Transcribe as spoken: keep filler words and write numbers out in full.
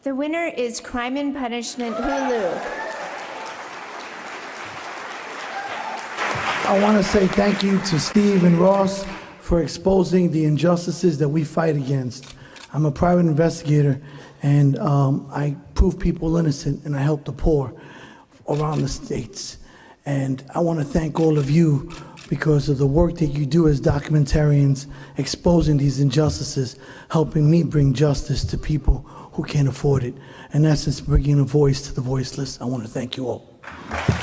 The winner is Crime and Punishment Hulu. I want to say thank you to Steve and Ross for exposing the injustices that we fight against. I'm a private investigator, and um, I prove people innocent, and I help the poor around the states. And I want to thank all of you because of the work that you do as documentarians, exposing these injustices, helping me bring justice to people who can't afford it. In essence, bringing a voice to the voiceless. I want to thank you all.